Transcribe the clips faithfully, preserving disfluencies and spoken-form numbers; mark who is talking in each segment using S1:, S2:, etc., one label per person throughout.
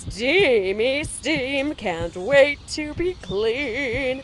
S1: Steamy steam, can't wait to be clean.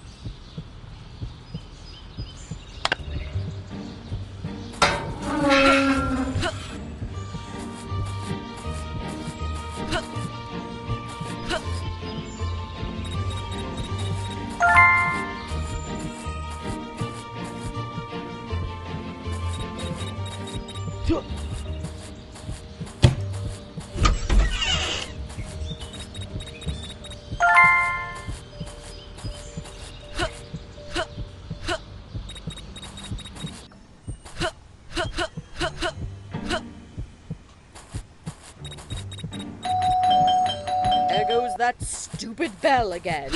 S1: There goes that stupid bell again.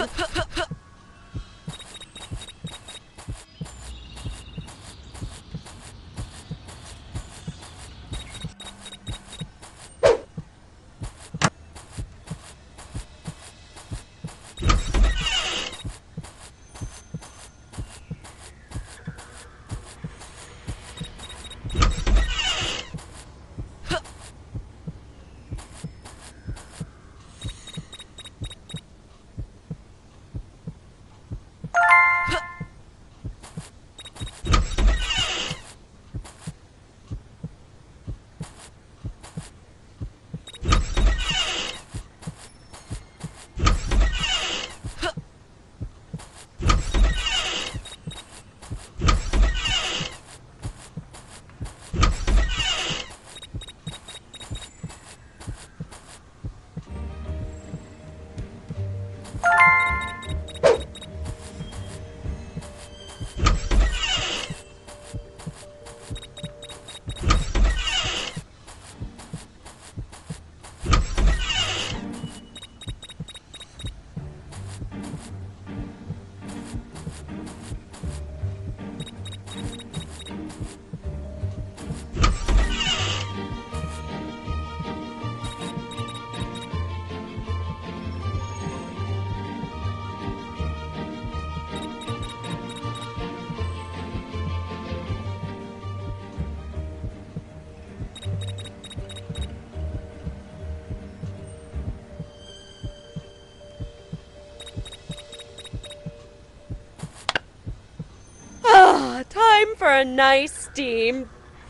S1: Ah, time for a nice steam.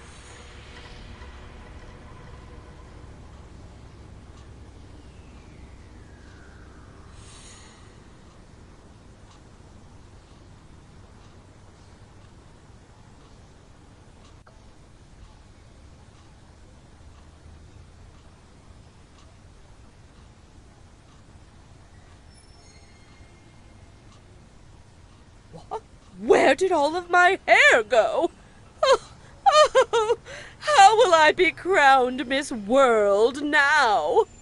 S1: What? Where did all of my hair go? Oh, oh, how will I be crowned Miss World now?